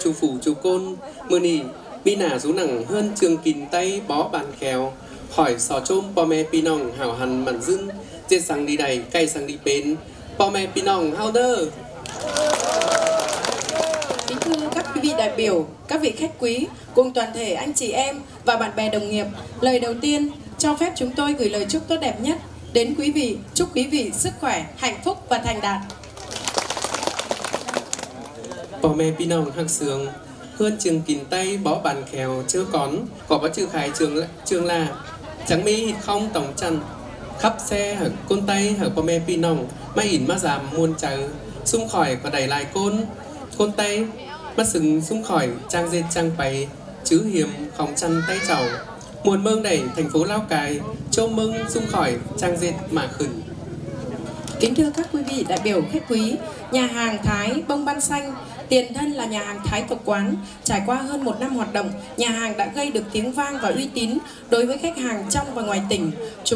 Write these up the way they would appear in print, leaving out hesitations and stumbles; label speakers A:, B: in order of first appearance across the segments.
A: chủ phủ chủ côn mưa nỉ mi nả rú nẳng hơn trường kín tay bó bàn khéo hỏi sò trôm po me pinong hảo hằn mặn dưng dê sang đi đầy cây sang đi bến po me pinong hao đơ.
B: Kính thưa các quý vị đại biểu, các vị khách quý cùng toàn thể anh chị em và bạn bè đồng nghiệp, lời đầu tiên cho phép chúng tôi gửi lời chúc tốt đẹp nhất đến quý vị, chúc quý vị sức khỏe, hạnh phúc và thành đạt.
A: Po me pinong hạc sướng hơn trường kín tay bó bàn khéo chưa có bó chữ khải trường là chẳng mi hít không tổng chăn khắp xe hở côn tay hở po me pinong mai ỉn má giảm muôn chờ xung khỏi và đẩy lại côn tay mắt sừng xung khỏi trang dệt trang bày chứ hiểm không chăn tay chầu muôn mương đẩy thành phố Lào Cai châu mưng xung khỏi trang dệt mà khửn.
B: Kính thưa các quý vị đại biểu khách quý, nhà hàng Thái Bông Ban Xanh, tiền thân là nhà hàng Thái Tộc Quán, trải qua hơn 1 năm hoạt động, nhà hàng đã gây được tiếng vang và uy tín đối với khách hàng trong và ngoài tỉnh.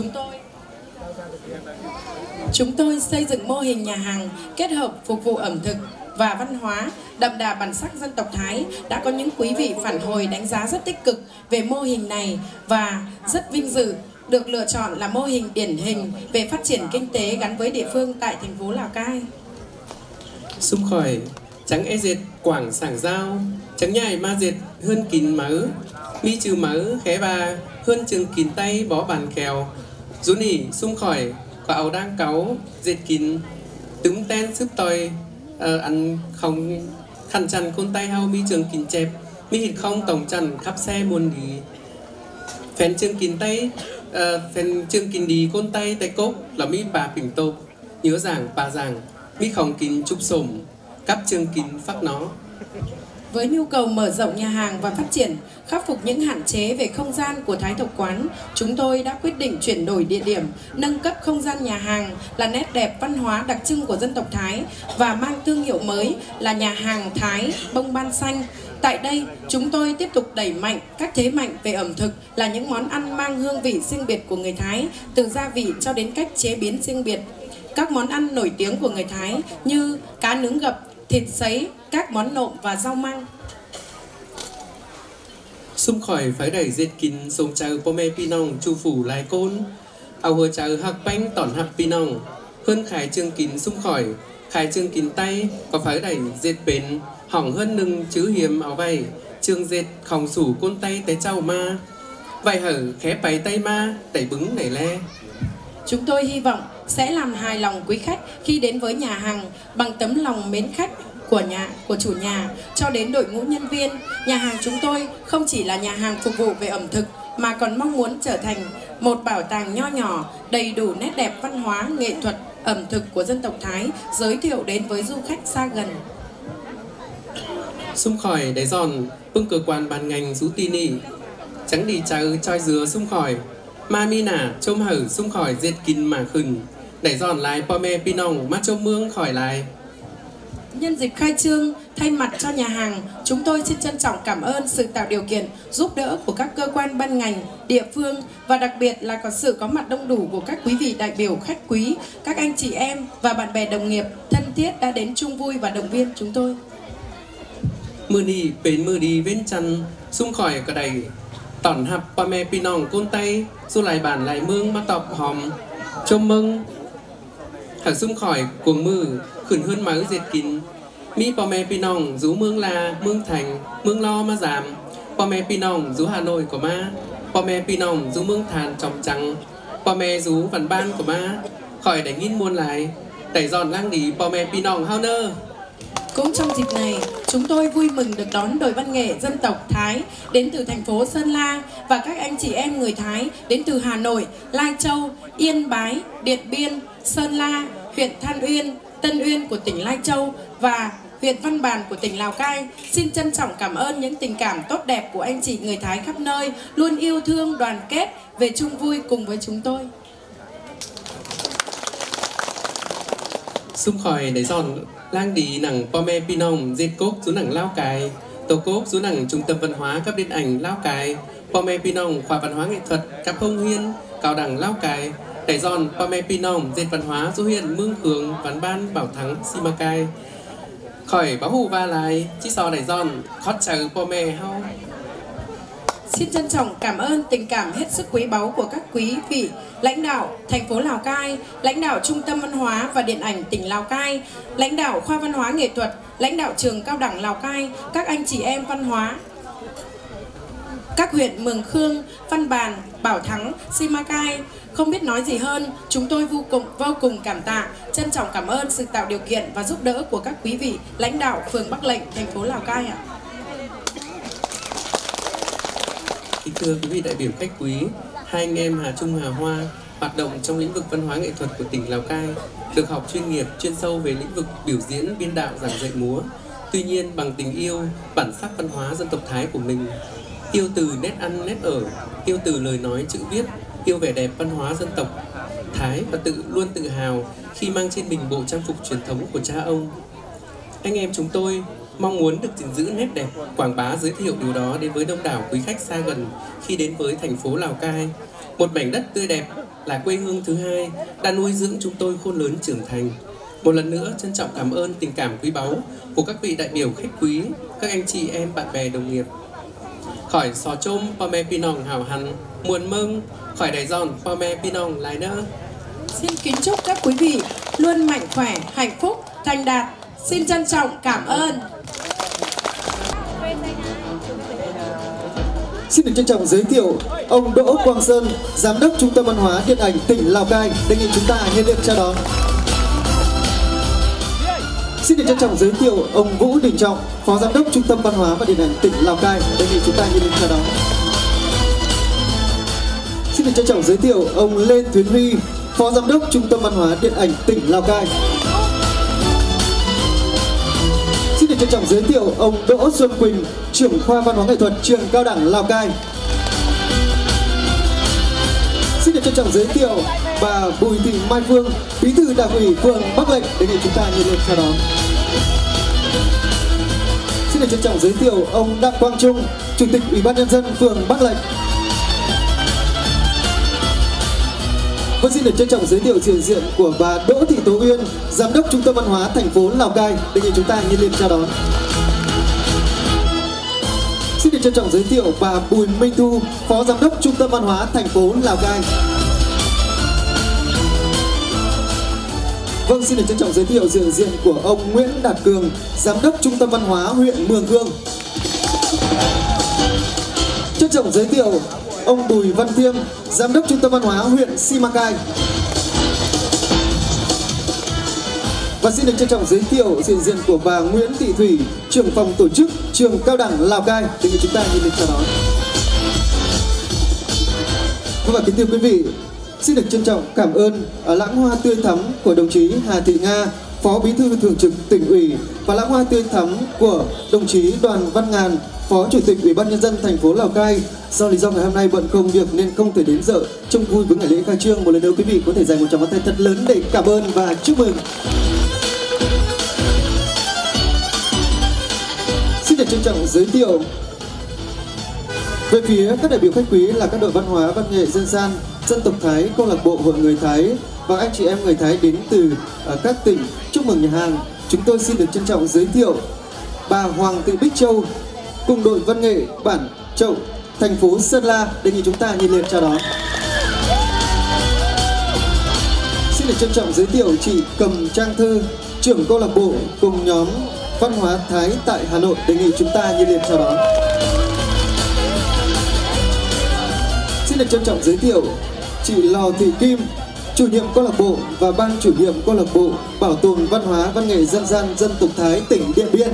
B: Chúng tôi xây dựng mô hình nhà hàng kết hợp phục vụ ẩm thực và văn hóa đậm đà bản sắc dân tộc Thái. Đã có những quý vị phản hồi đánh giá rất tích cực về mô hình này và rất vinh dự được lựa chọn là mô hình điển hình về phát triển kinh tế gắn với địa phương tại thành phố Lào Cai.
A: Xung khỏi trắng e dệt quảng sảng giao trắng nhài ma dệt hơn kín mớ mi trừ mớ khé bà hơn trường kín tay bó bàn kèo rú nỉ xung khỏi có áo đang cáu dệt kín tứng ten sức tòi ăn không khăn chăn côn tay hao mi trường kín chẹp mi hít không tổng trần khắp xe muôn đi phèn trường kín tay phèn trường kín đi côn tay tay cốc là mi bà bình tô nhớ giảng bà giảng mi không kín chụp sổm cắp chương kín phát nó.
B: Với nhu cầu mở rộng nhà hàng và phát triển, khắc phục những hạn chế về không gian của Thái Tộc Quán, chúng tôi đã quyết định chuyển đổi địa điểm, nâng cấp không gian nhà hàng là nét đẹp văn hóa đặc trưng của dân tộc Thái và mang thương hiệu mới là nhà hàng Thái Bông Ban Xanh. Tại đây, chúng tôi tiếp tục đẩy mạnh các thế mạnh về ẩm thực là những món ăn mang hương vị riêng biệt của người Thái, từ gia vị cho đến cách chế biến riêng biệt. Các món ăn nổi tiếng của người Thái như cá nướng gập, thịt sấy, các món nộm và rau măng.
A: Xung khỏi phải đẩy dệt kín sống chờ po me pinong chu phủ lại côn áo hờ chờ hạc bánh tỏn hạc pinong hơn khải chương kín xung khỏi khải chương kín tay có phải đẩy dệt bền hỏng hơn nừng chứ hiếm áo vay chương dệt khòng sủ côn tay tới trao ma vài hở khé bày tay ma đẩy bứng đẩy le.
B: Chúng tôi hy vọng sẽ làm hài lòng quý khách khi đến với nhà hàng bằng tấm lòng mến khách của chủ nhà cho đến đội ngũ nhân viên. Nhà hàng chúng tôi không chỉ là nhà hàng phục vụ về ẩm thực mà còn mong muốn trở thành một bảo tàng nho nhỏ đầy đủ nét đẹp văn hóa, nghệ thuật, ẩm thực của dân tộc Thái giới thiệu đến với du khách xa gần.
A: Xung khỏi đáy giòn bưng cơ quan ban ngành rú tì nỉ trắng đi chờ choi dừa xung khỏi ma mi nả trôm hở xung khỏi dệt kín mà khừng đẩy giòn lại po me pinong mắt trôm mương khỏi lại.
B: Nhân dịp khai trương, thay mặt cho nhà hàng, chúng tôi xin trân trọng cảm ơn sự tạo điều kiện, giúp đỡ của các cơ quan ban ngành, địa phương và đặc biệt là có sự có mặt đông đủ của các quý vị đại biểu khách quý, các anh chị em và bạn bè đồng nghiệp thân thiết đã đến chung vui và động viên chúng tôi.
A: Mưa đi bến mưa đi bên chăn xung khỏi cả đầy tỏn hạp po me pinong côn tay du lại bản lại mương mắt tọp hòm chôm mưng hở xung khỏi cuồng mưa khửn hơn máu dệt kín mi po me pinong rú mương la mương thành mương lo ma giảm po me pinong rú Hà Nội của ma po me pinong rú mương thàn tròng trắng po me rú vằn ban của ma khỏi đánh nghìn muôn lại đẩy giòn lang đi po me pinong hao nơ.
B: Cũng trong dịp này, chúng tôi vui mừng được đón đội văn nghệ dân tộc Thái đến từ thành phố Sơn La và các anh chị em người Thái đến từ Hà Nội, Lai Châu, Yên Bái, Điện Biên, Sơn La, huyện Than Uyên, Tân Uyên của tỉnh Lai Châu và huyện Văn Bàn của tỉnh Lào Cai. Xin trân trọng cảm ơn những tình cảm tốt đẹp của anh chị người Thái khắp nơi, luôn yêu thương, đoàn kết, về chung vui cùng với chúng tôi.
A: Xung khỏi đáy giòn lang đi nẳng po me pinong dệt cốc xuống nẳng Lào Cai tổ cốc xuống nẳng trung tâm văn hóa cấp điện ảnh Lào Cai po me pinong khoa văn hóa nghệ thuật cấp Hông Hiên cao đẳng Lào Cai đáy giòn po me pinong dệt văn hóa du huyện Mương Khương Ván Ban Bảo Thắng Simacai khỏi báo hù va lại chi sò đẩy giòn khót chờ po mè hao.
B: Xin trân trọng cảm ơn tình cảm hết sức quý báu của các quý vị lãnh đạo thành phố Lào Cai, lãnh đạo Trung tâm Văn hóa và Điện ảnh tỉnh Lào Cai, lãnh đạo khoa văn hóa nghệ thuật, lãnh đạo trường cao đẳng Lào Cai, các anh chị em văn hóa, các huyện Mường Khương, Văn Bàn, Bảo Thắng, Simacai. Không biết nói gì hơn, chúng tôi vô cùng cảm tạ, trân trọng cảm ơn sự tạo điều kiện và giúp đỡ của các quý vị lãnh đạo phường Bắc Lệnh, thành phố Lào Cai ạ.
A: Kính thưa quý vị đại biểu khách quý, hai anh em Hà Trung Hà Hoa hoạt động trong lĩnh vực văn hóa nghệ thuật của tỉnh Lào Cai, được học chuyên nghiệp, chuyên sâu về lĩnh vực biểu diễn, biên đạo, giảng dạy múa. Tuy nhiên bằng tình yêu, bản sắc văn hóa dân tộc Thái của mình, yêu từ nét ăn, nét ở, yêu từ lời nói, chữ viết, yêu vẻ đẹp văn hóa dân tộc Thái và luôn tự hào khi mang trên mình bộ trang phục truyền thống của cha ông. Anh em chúng tôi mong muốn được gìn giữ nét đẹp, quảng bá giới thiệu điều đó đến với đông đảo quý khách xa gần khi đến với thành phố Lào Cai, một mảnh đất tươi đẹp là quê hương thứ hai đã nuôi dưỡng chúng tôi khôn lớn trưởng thành. Một lần nữa trân trọng cảm ơn tình cảm quý báu của các vị đại biểu khách quý, các anh chị em bạn bè đồng nghiệp. Khỏi sò chôm Pome Pinong hào hẳn, muôn mừng, khỏi đẩy giòn Pome Pinong lại nữa.
B: Xin kính chúc các quý vị luôn mạnh khỏe, hạnh phúc, thành đạt. Xin trân trọng cảm ơn.
C: Xin được trân trọng giới thiệu ông Đỗ Quang Sơn, Giám đốc Trung tâm Văn hóa Điện ảnh tỉnh Lào Cai, đề nghị chúng ta nhiệt liệt chào đón. Xin được trân trọng giới thiệu ông Vũ Đình Trọng, Phó Giám đốc Trung tâm Văn hóa và Điện ảnh tỉnh Lào Cai, đề nghị chúng ta nhiệt liệt chào đón. Xin được trân trọng giới thiệu ông Lê Thuyến Huy, Phó Giám đốc Trung tâm Văn hóa Điện ảnh tỉnh Lào Cai. Xin được trân trọng giới thiệu ông Đỗ Xuân Quỳnh, trưởng khoa văn hóa nghệ thuật trường cao đẳng Lào Cai. Xin được trân trọng giới thiệu bà Bùi Thị Mai Phương, Bí thư Đảng ủy phường Bắc Lệnh, đề nghị chúng ta nhiệt liệt chào đón. Xin được trân trọng giới thiệu ông Đặng Quang Trung, Chủ tịch Ủy ban Nhân dân phường Bắc Lệnh. Và xin được trân trọng giới thiệu sự diện của bà Đỗ Thị Tố Uyên, Giám đốc Trung tâm Văn hóa thành phố Lào Cai, đề nghị chúng ta nhiệt liệt chào đón. Xin được trân trọng giới thiệu bà Bùi Minh Thu, Phó Giám đốc Trung tâm Văn hóa thành phố Lào Cai. Vâng, xin được trân trọng giới thiệu sự diện của ông Nguyễn Đạt Cường, Giám đốc Trung tâm Văn hóa huyện Mường Khương. Trân trọng giới thiệu ông Bùi Văn Thiêm, Giám đốc Trung tâm Văn hóa huyện Simacai. Và xin được trân trọng giới thiệu sự hiện diện của bà Nguyễn Thị Thủy, trưởng phòng tổ chức trường cao đẳng Lào Cai, đề nghị chúng ta nhiệt liệt chào đón. Và kính thưa quý vị, xin được trân trọng cảm ơn lãng hoa tươi thắm của đồng chí Hà Thị Nga, Phó Bí thư Thường trực Tỉnh ủy, và lãng hoa tươi thắm của đồng chí Đoàn Văn Ngàn, Phó Chủ tịch Ủy ban Nhân dân thành phố Lào Cai. Do lý do ngày hôm nay bận công việc nên không thể đến dự. Trông vui với ngày lễ khai trương, một lần nữa quý vị có thể dành một tràng pháo tay thật lớn để cảm ơn và chúc mừng. Xin được trân trọng giới thiệu về phía các đại biểu khách quý là các đội văn hóa, văn nghệ, dân gian, dân tộc Thái, câu lạc bộ hội người Thái và anh chị em người Thái đến từ các tỉnh chúc mừng nhà hàng. Chúng tôi xin được trân trọng giới thiệu bà Hoàng Thị Bích Châu cùng đội văn nghệ bản Chậu, thành phố Sơn La, đề nghị chúng ta nhiệt liệt chào đón. Xin được trân trọng giới thiệu chị Cầm Trang Thư, trưởng câu lạc bộ cùng nhóm văn hóa Thái tại Hà Nội, đề nghị chúng ta nhiệt liệt chào đón. Xin được trân trọng giới thiệu chị Lò Thị Kim, chủ nhiệm câu lạc bộ và ban chủ nhiệm câu lạc bộ bảo tồn văn hóa văn nghệ dân gian dân tộc Thái tỉnh Điện Biên.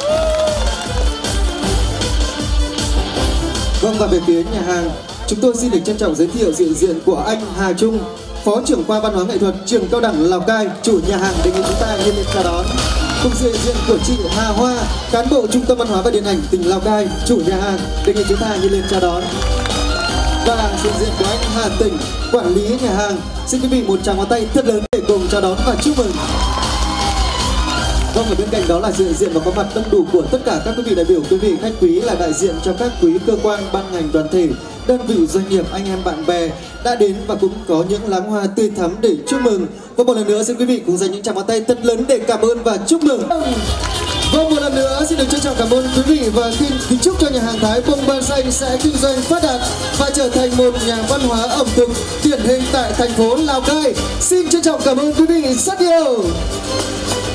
C: Vâng, và về phía nhà hàng, chúng tôi xin được trân trọng giới thiệu sự hiện diện của anh Hà Trung, Phó trưởng khoa văn hóa nghệ thuật trường cao đẳng Lào Cai, chủ nhà hàng, đề nghị chúng ta nhiệt liệt chào đón. Cùng sự hiện diện của chị Hà Hoa, cán bộ Trung tâm Văn hóa và Điện ảnh tỉnh Lào Cai, chủ nhà hàng, đề nghị chúng ta nhiệt liệt chào đón. Và sự hiện diện của anh Hà Tỉnh, quản lý nhà hàng. Xin quý vị một tràng pháo tay thật lớn để cùng chào đón và chúc mừng. Vâng, ở bên cạnh đó là sự hiện diện và có mặt đông đủ của tất cả các quý vị đại biểu, quý vị khách quý là đại diện cho các quý cơ quan, ban ngành, đoàn thể, đơn vị doanh nghiệp, anh em bạn bè đã đến và cũng có những láng hoa tươi thắm để chúc mừng. Và một lần nữa xin quý vị cùng dành những tràng pháo tay thật lớn để cảm ơn và chúc mừng. Vâng, một lần nữa xin được trân trọng cảm ơn quý vị và kính chúc cho nhà hàng Thái Bông Ban Xanh sẽ kinh doanh phát đạt và trở thành một nhà văn hóa ẩm thực điển hình tại thành phố Lào Cai. Xin trân trọng cảm ơn quý vị rất nhiều.